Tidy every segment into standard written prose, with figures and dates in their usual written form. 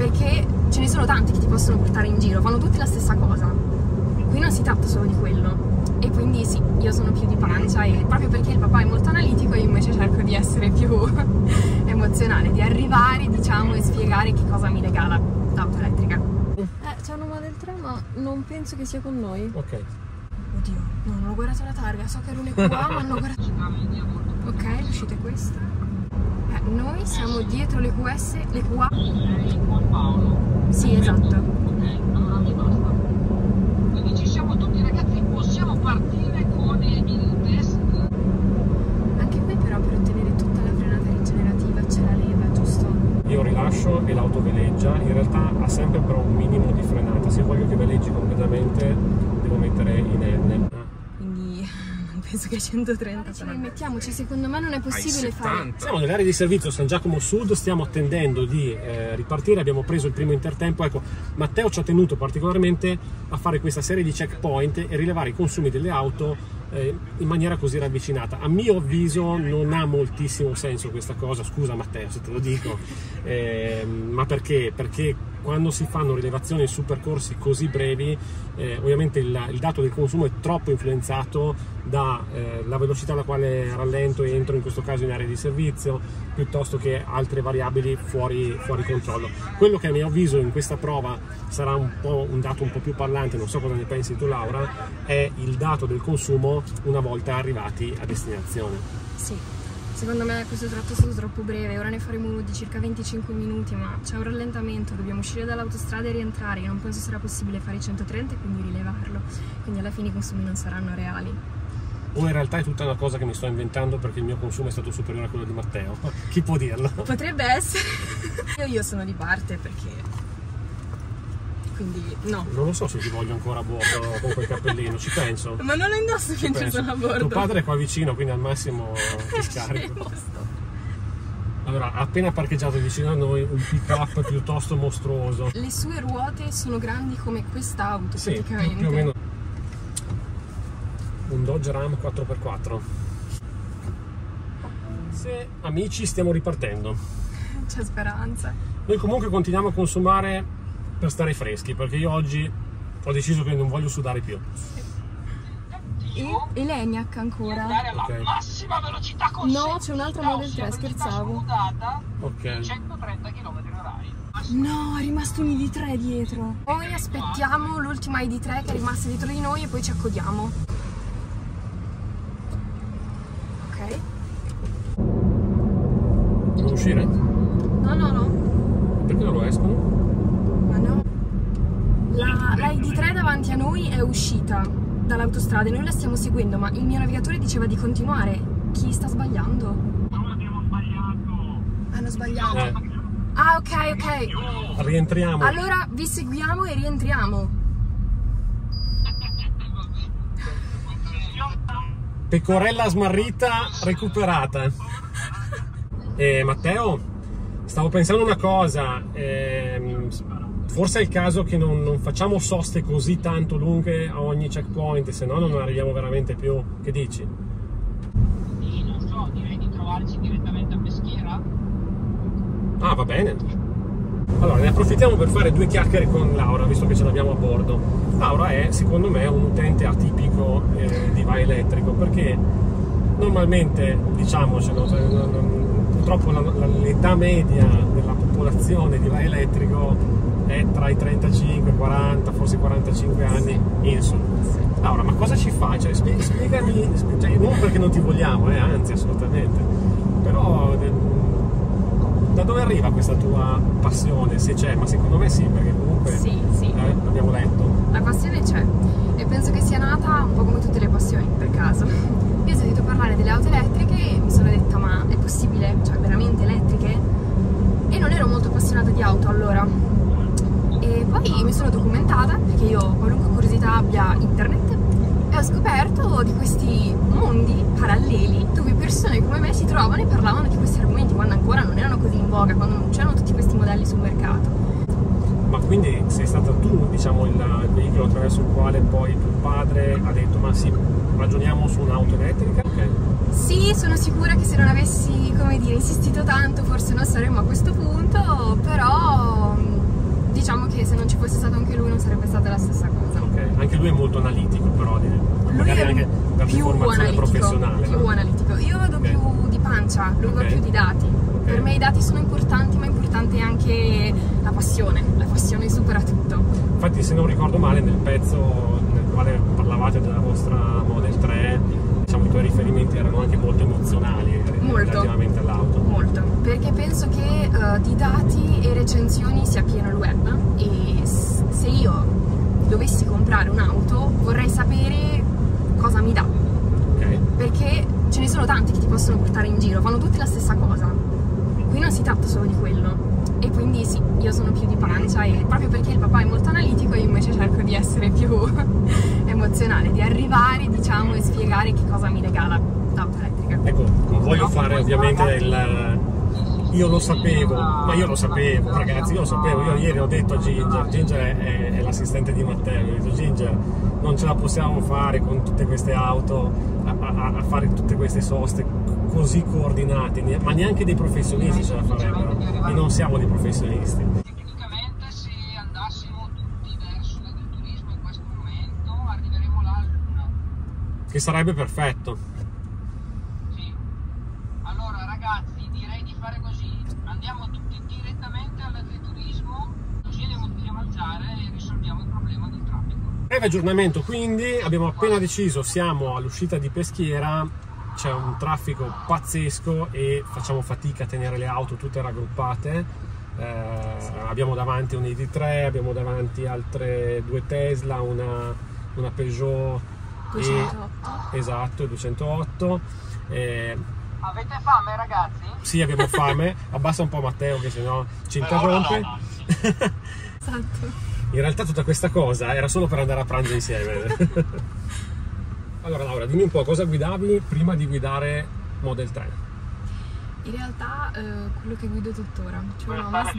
perché ce ne sono tanti che ti possono portare in giro, fanno tutti la stessa cosa. Qui non si tratta solo di quello. E quindi sì, io sono più di pancia, e proprio perché il papà è molto analitico io invece cerco di essere più emozionale, di arrivare, diciamo, e spiegare che cosa mi regala l'auto elettrica. C'è una Model 3, ma non penso che sia con noi. Ok. Oddio, no, non ho guardato la targa, so che era un EQA, ma non ho guardato. Ok, l'uscita è questa. Noi siamo dietro l'EQS, l'EQA. Sì, esatto. Allora mi basta. Quindi ci siamo tutti ragazzi, possiamo partire con il test. Anche qui però per ottenere tutta la frenata rigenerativa c'è la leva, giusto? Io rilascio e l'auto veleggia, in realtà ha sempre però un minimo di frenata, se voglio che veleggi completamente devo mettere in N. Quindi non penso che a 130 ce ne mettiamoci, secondo me non è possibile fare. Siamo nell'area di servizio San Giacomo Sud, stiamo attendendo di ripartire, abbiamo preso il primo intertempo. Ecco, Matteo ci ha tenuto particolarmente a fare questa serie di checkpoint e rilevare i consumi delle auto in maniera così ravvicinata. A mio avviso non ha moltissimo senso questa cosa, scusa Matteo se te lo dico, ma perché? Perché quando si fanno rilevazioni su percorsi così brevi ovviamente il dato del consumo è troppo influenzato dalla velocità alla quale rallento e entro in questo caso in area di servizio, piuttosto che altre variabili fuori controllo. Quello che a mio avviso in questa prova sarà un dato un po' più parlante, non so cosa ne pensi tu Laura, è il dato del consumo una volta arrivati a destinazione. Sì, secondo me questo tratto è stato troppo breve, ora ne faremo uno di circa 25 minuti, ma c'è un rallentamento, dobbiamo uscire dall'autostrada e rientrare, io non penso sarà possibile fare i 130 e quindi rilevarlo, quindi alla fine i consumi non saranno reali. O in realtà è tutta una cosa che mi sto inventando perché il mio consumo è stato superiore a quello di Matteo, chi può dirlo? Potrebbe essere, io sono di parte perché... quindi no. Non lo so se ti voglio ancora a bordo con quel cappellino, ci penso. Ma non lo indosso finché sono a bordo. Tuo padre è qua vicino, quindi al massimo ti scarico. Allora, ha appena parcheggiato vicino a noi un pick-up piuttosto mostruoso. Le sue ruote sono grandi come quest'auto, sì, praticamente. Più o meno. Un Dodge Ram 4x4. Se amici stiamo ripartendo. C'è speranza. Noi comunque continuiamo a consumare per stare freschi, perché io oggi ho deciso che non voglio sudare più. E l'ENIAC ancora? Okay. Massima velocità consentita. No, c'è un'altra Model 3, scherzavo. Ok. 130 km/h. No, è rimasto un ID3 dietro. Poi aspettiamo l'ultima ID3 che è rimasta dietro di noi e poi ci accodiamo. Ok. Devo uscire? No, no, no. Perché non lo escono? Ma no. La ID3 davanti a noi è uscita dall'autostrada e noi la stiamo seguendo, ma il mio navigatore diceva di continuare. Chi sta sbagliando? Noi abbiamo sbagliato. Hanno sbagliato. Ah, ok, ok. Rientriamo. Allora vi seguiamo e rientriamo. Pecorella smarrita recuperata. Matteo, stavo pensando una cosa. Forse è il caso che non facciamo soste così tanto lunghe a ogni checkpoint, se no non arriviamo veramente più. Che dici? Sì, non so, direi di trovarci direttamente a Peschiera. Ah, va bene. Allora, ne approfittiamo per fare due chiacchiere con Laura, visto che ce l'abbiamo a bordo. Laura è, secondo me, un utente atipico di Va Elettrico, perché normalmente, diciamocelo, purtroppo l'età media della popolazione di Va Elettrico è tra i 35, 40, forse 45 anni in su. Laura, ma cosa ci fa? Cioè, spiegami, cioè, non perché non ti vogliamo, anzi, assolutamente, però da dove arriva questa tua passione, se c'è? Ma secondo me sì, perché comunque sì. abbiamo letto. La passione c'è e penso che sia nata un po' come tutte le passioni, per caso. Io ho sentito parlare delle auto elettriche e mi sono detta, ma è possibile? Cioè, veramente elettriche? E non ero molto appassionata di auto allora. E poi mi sono documentata, perché io qualunque curiosità abbia internet, e ho scoperto di questi mondi paralleli dove persone come me si trovano e parlavano di questi argomenti quando ancora non erano così in voga, quando non c'erano tutti questi modelli sul mercato. Ma quindi sei stata tu, diciamo, il veicolo attraverso il quale poi tuo padre ha detto, ma sì, ragioniamo su un'auto elettrica? Okay. Sì, sono sicura che se non avessi, come dire, insistito tanto forse non saremmo a questo punto, però fosse stato anche lui non sarebbe stata la stessa cosa. Ok, anche lui è molto analitico, però magari anche per formazione professionale. Più analitico. Io vado più di pancia, lui va più di dati. Per me i dati sono importanti, ma è importante anche la passione supera tutto. Infatti, se non ricordo male, nel pezzo nel quale parlavate della vostra Model 3, diciamo, i tuoi riferimenti erano anche molto emozionali relativamente all'auto. Molto, perché penso che di dati e recensioni sia pieno il web, e se io dovessi comprare un'auto vorrei sapere cosa mi dà, perché ce ne sono tanti che ti possono portare in giro, fanno tutti la stessa cosa. Qui non si tratta solo di quello, e quindi sì, io sono più di pancia, e proprio perché il papà è molto analitico io invece cerco di essere più emozionale, di arrivare, diciamo, e spiegare che cosa mi regala l'auto elettrica. Ecco, non voglio fare ovviamente io lo sapevo, ragazzi, io lo sapevo. Io ieri ho detto a Ginger è l'assistente di Matteo, ho detto: Ginger, non ce la possiamo fare con tutte queste auto a fare tutte queste soste così coordinate, ma neanche dei professionisti ce la farebbero, e non siamo dei professionisti. Tecnicamente, se andassimo tutti verso l'agriturismo in questo momento, arriveremo là al 1. Che sarebbe perfetto. Sì. Allora ragazzi, direi di fare così: andiamo tutti direttamente all'agriturismo, così li possiamo alzare e risolviamo il problema del traffico. Breve aggiornamento, quindi abbiamo appena deciso, siamo all'uscita di Peschiera, c'è un traffico pazzesco e facciamo fatica a tenere le auto tutte raggruppate. Abbiamo davanti un ID3, abbiamo davanti altre 2 Tesla, una Peugeot 208. Esatto, 208. Avete fame ragazzi? Sì, abbiamo fame. Abbassa un po' Matteo che sennò ci interrompe. Esatto. In realtà tutta questa cosa era solo per andare a pranzo insieme. Allora Laura, dimmi un po' cosa guidavi prima di guidare Model 3. In realtà quello che guido tuttora, cioè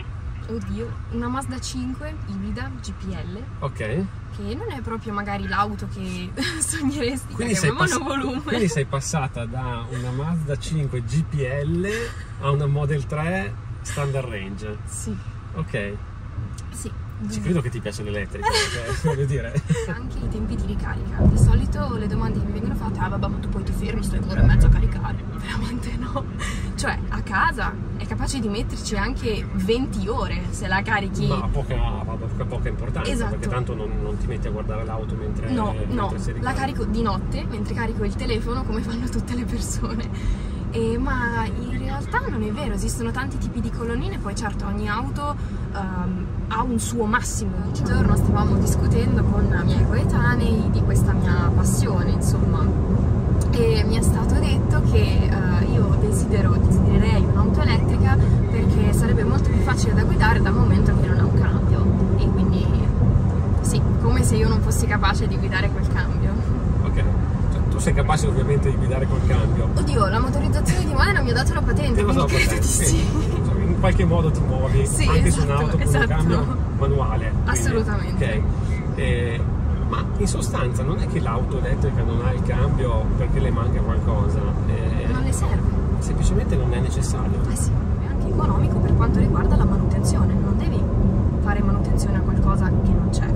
una Mazda 5 ibrida GPL. Ok. Che non è proprio magari l'auto che sogneresti, Quindi perché è monovolume. Quindi sei passata da una Mazda 5 GPL a una Model 3 standard range. Sì. Ok. Sì. Ci credo che ti piace l'elettrica, voglio dire. Anche i tempi di ricarica. Di solito le domande che mi vengono fatte: ah vabbè, ma tu poi ti fermi, stai un'ora e mezza a caricare. Veramente no. Cioè, a casa è capace di metterci anche 20 ore se la carichi. Ma poca importanza, esatto. Perché tanto non ti metti a guardare l'auto mentre No, si ricarica. la carico di notte, mentre carico il telefono, come fanno tutte le persone. Ma in realtà non è vero, esistono tanti tipi di colonnine, poi certo ogni auto ha un suo massimo. Un giorno stavamo discutendo con i miei coetanei di questa mia passione, insomma, e mi è stato detto che io desidererei un'auto elettrica perché sarebbe molto più facile da guidare dal momento che non ha un cambio, e quindi sì, come se io non fossi capace di guidare quel cambio. Ok. Tu sei capace ovviamente di guidare col cambio. Oddio, la motorizzazione di Modena mi ha dato la patente, quindi credo di sì. In qualche modo ti muovi sì, anche esatto, su un'auto con un cambio manuale. Assolutamente. Ok. Ma in sostanza non è che l'auto elettrica non ha il cambio perché le manca qualcosa. Non le serve. Semplicemente non è necessario. Eh sì, è anche economico per quanto riguarda la manutenzione. Non devi fare manutenzione a qualcosa che non c'è.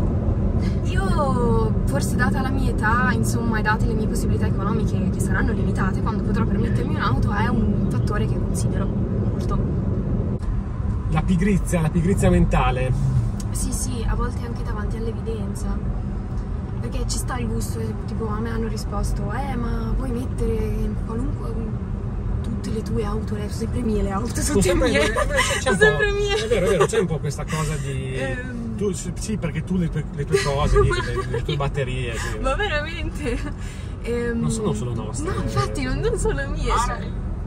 Io, forse data la mia età, insomma, e date le mie possibilità economiche che saranno limitate, quando potrò permettermi un'auto, è un fattore che considero molto. La pigrizia mentale. Sì, a volte anche davanti all'evidenza. Perché ci sta il gusto, tipo a me hanno risposto: ma vuoi mettere qualunque, tutte le tue auto, sempre mie le auto, tutte mie. Sono sempre mie. È vero, c'è un po' questa cosa di... sì, perché tu le tue cose, le tue batterie. Sì. Ma veramente? Non sono solo nostre. No, infatti non sono mie. Cioè.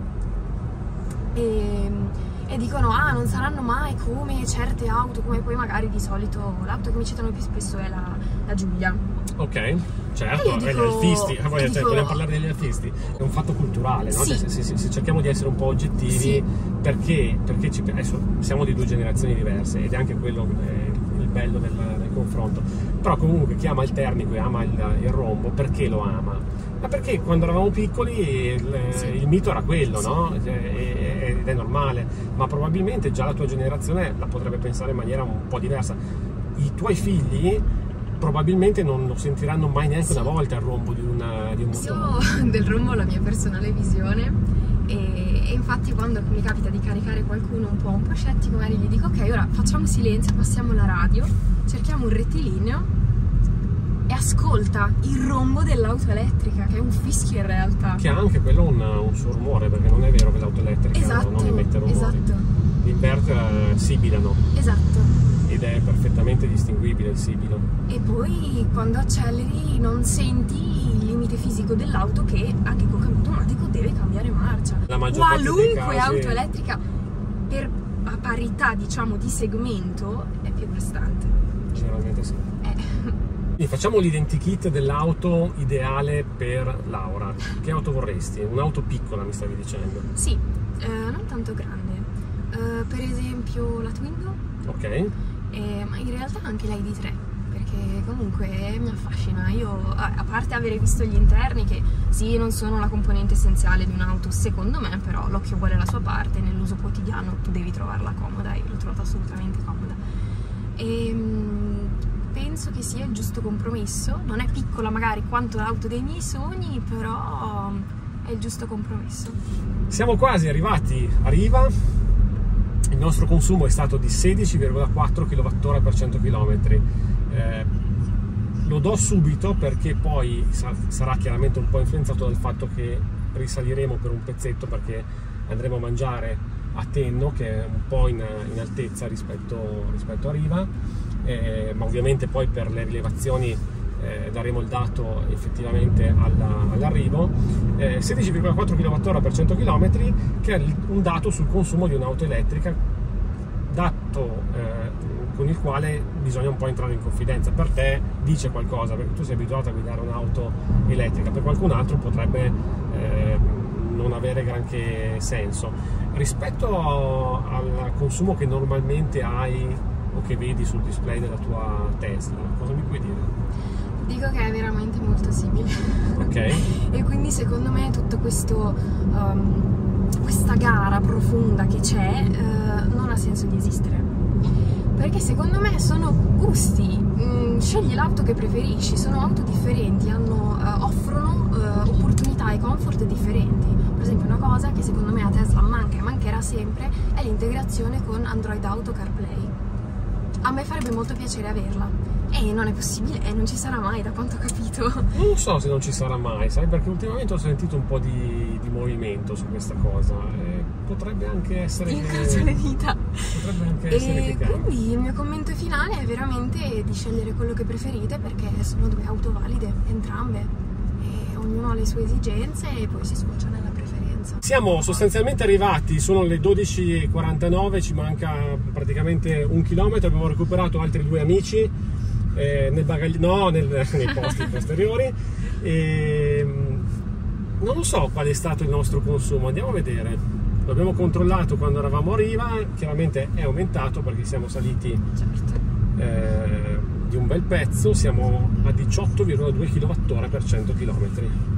E dicono: non saranno mai come certe auto, come poi magari di solito l'auto che mi citano più spesso è la Giulia. Ok, certo, gli alfisti, vogliamo parlare degli alfisti, è un fatto culturale, no? Sì. Se cerchiamo di essere un po' oggettivi, sì. perché adesso siamo di 2 generazioni diverse ed è anche quello il bello del confronto, però comunque chi ama il termico e ama il rombo, perché lo ama? Ma perché quando eravamo piccoli il mito era quello, sì. No? Ed è normale, ma probabilmente già la tua generazione la potrebbe pensare in maniera un po' diversa. i tuoi figli probabilmente non lo sentiranno mai neanche una volta il rombo di un motore. Del rombo la mia personale visione, e infatti quando mi capita di caricare qualcuno un po' scettico, magari gli dico: ok, ora facciamo silenzio, passiamo la radio, cerchiamo un rettilineo e ascolta il rombo dell'auto elettrica, che è un fischio in realtà. Che ha anche quello un suo rumore, perché non è vero che l'auto elettrica non emette rumori. Esatto. Gli inverter sibilano. Esatto. Ed è perfettamente distinguibile il sibilo. E poi quando acceleri non senti il limite fisico dell'auto, che anche con cambio automatico deve cambiare marcia. La maggior parte dei Qualunque casi... auto elettrica, per a parità diciamo di segmento, è più prestante. Generalmente sì. Quindi facciamo l'identikit dell'auto ideale per Laura. Che auto vorresti? Un'auto piccola, mi stavi dicendo? Sì, non tanto grande. Per esempio la Twingo. Ok. Ma in realtà anche l'ID3, perché comunque mi affascina. Io, a parte avere visto gli interni, che sì, non sono la componente essenziale di un'auto secondo me, però l'occhio vuole la sua parte, nell'uso quotidiano tu devi trovarla comoda, e l'ho trovata assolutamente comoda. Penso che sia il giusto compromesso, non è piccola magari quanto l'auto dei miei sogni, però è il giusto compromesso. Siamo quasi arrivati a Riva. Il nostro consumo è stato di 16,4 kWh per 100 km. Lo do subito perché poi sarà chiaramente un po' influenzato dal fatto che risaliremo per un pezzetto, perché andremo a mangiare a Tenno, che è un po' in altezza rispetto a Riva, ma ovviamente poi per le rilevazioni daremo il dato effettivamente all'arrivo. 16,4 kWh per 100 km, che è un dato sul consumo di un'auto elettrica, dato con il quale bisogna un po' entrare in confidenza. Per te dice qualcosa, perché tu sei abituato a guidare un'auto elettrica, per qualcun altro potrebbe non avere granché senso. Rispetto al consumo che normalmente hai o che vedi sul display della tua Tesla, cosa mi puoi dire? Dico che è veramente molto simile. Ok. E quindi secondo me tutto questo questa gara profonda che c'è non ha senso di esistere, perché secondo me sono gusti. Scegli l'auto che preferisci, sono auto differenti, offrono opportunità e comfort differenti. Per esempio, una cosa che secondo me a Tesla manca e mancherà sempre è l'integrazione con Android Auto, CarPlay. A me farebbe molto piacere averla, e non è possibile, e non ci sarà mai, da quanto ho capito. Non so se non ci sarà mai, sai, perché ultimamente ho sentito un po' di movimento su questa cosa, e potrebbe anche essere incrocia le dita. Potrebbe anche essere che cambia. Quindi il mio commento finale è veramente di scegliere quello che preferite, perché sono due auto valide, entrambe, e ognuno ha le sue esigenze e poi si sfocia nella preferenza. Siamo sostanzialmente arrivati, sono le 12:49, ci manca praticamente un chilometro, abbiamo recuperato altri due amici nei posti posteriori, e non lo so qual è stato il nostro consumo, andiamo a vedere. L'abbiamo controllato quando eravamo a Riva, chiaramente è aumentato perché siamo saliti di un bel pezzo, siamo a 18,2 kWh per 100 km.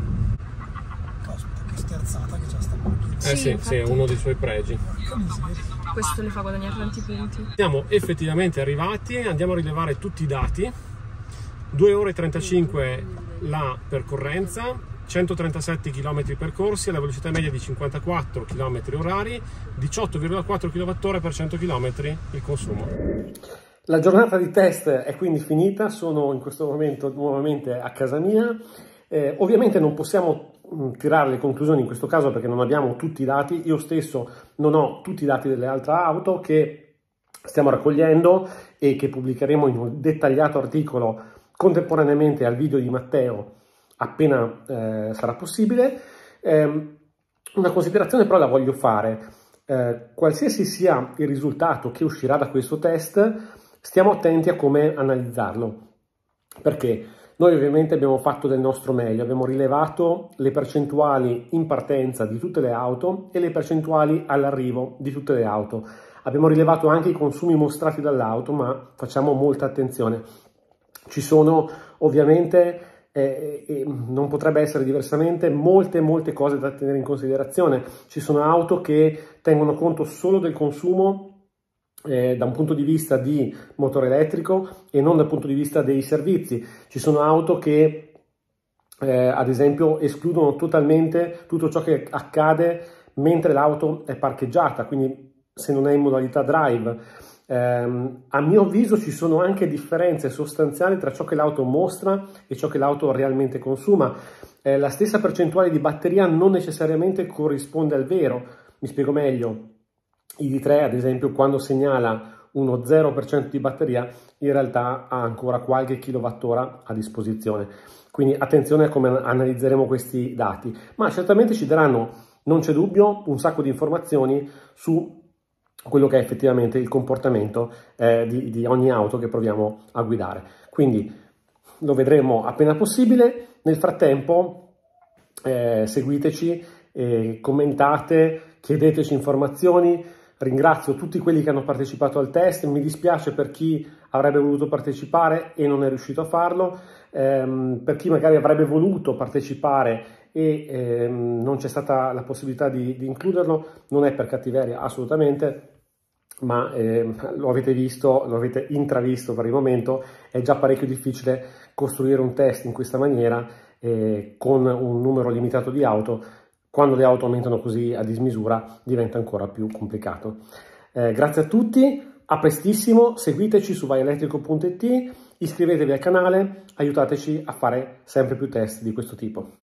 Che sterzata che c'ha sta macchina. Sì, è uno dei suoi pregi. Questo le fa guadagnare tanti punti. Siamo effettivamente arrivati, andiamo a rilevare tutti i dati. 2 ore e 35 la percorrenza, 137 km percorsi alla velocità media di 54 km orari, 18,4 kWh per 100 km il consumo. La giornata di test è quindi finita, sono in questo momento nuovamente a casa mia. Ovviamente non possiamo tirare le conclusioni in questo caso perché non abbiamo tutti i dati. Io stesso non ho tutti i dati delle altre auto che stiamo raccogliendo e che pubblicheremo in un dettagliato articolo contemporaneamente al video di Matteo appena sarà possibile. Una considerazione però la voglio fare. Qualsiasi sia il risultato che uscirà da questo test, stiamo attenti a come analizzarlo, perché noi ovviamente abbiamo fatto del nostro meglio, abbiamo rilevato le percentuali in partenza di tutte le auto e le percentuali all'arrivo di tutte le auto. Abbiamo rilevato anche i consumi mostrati dall'auto, ma facciamo molta attenzione. Ci sono ovviamente, non potrebbe essere diversamente, molte cose da tenere in considerazione. Ci sono auto che tengono conto solo del consumo da un punto di vista di motore elettrico e non dal punto di vista dei servizi. Ci sono auto che ad esempio escludono totalmente tutto ciò che accade mentre l'auto è parcheggiata, quindi se non è in modalità drive. A mio avviso ci sono anche differenze sostanziali tra ciò che l'auto mostra e ciò che l'auto realmente consuma. La stessa percentuale di batteria non necessariamente corrisponde al vero. Mi spiego meglio. ID3 ad esempio, quando segnala uno 0% di batteria, in realtà ha ancora qualche kilowattora a disposizione. Quindi attenzione a come analizzeremo questi dati, ma certamente ci daranno, non c'è dubbio, un sacco di informazioni su quello che è effettivamente il comportamento di ogni auto che proviamo a guidare. Quindi lo vedremo appena possibile. Nel frattempo seguiteci, commentate, chiedeteci informazioni. Ringrazio tutti quelli che hanno partecipato al test, mi dispiace per chi avrebbe voluto partecipare e non è riuscito a farlo, per chi magari avrebbe voluto partecipare e non c'è stata la possibilità di includerlo, non è per cattiveria assolutamente, ma lo avete visto, lo avete intravisto per il momento, è già parecchio difficile costruire un test in questa maniera con un numero limitato di auto. Quando le auto aumentano così a dismisura diventa ancora più complicato. Grazie a tutti, a prestissimo, seguiteci su vaielettrico.it, iscrivetevi al canale, aiutateci a fare sempre più test di questo tipo.